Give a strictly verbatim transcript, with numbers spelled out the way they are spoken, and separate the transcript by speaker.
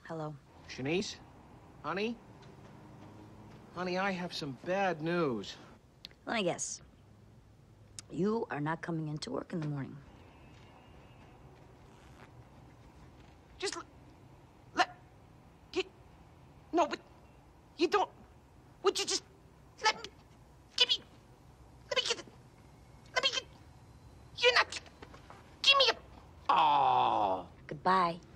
Speaker 1: Hello.
Speaker 2: Shanice? Honey? Honey, I have some bad news.
Speaker 1: Let me guess. You are not coming into work in the morning.
Speaker 2: Just l- let... Get... No, but... You don't... Would you just... Let me... Give me... Let me get... Let me get... You're not... Give me a... Oh...
Speaker 1: Goodbye.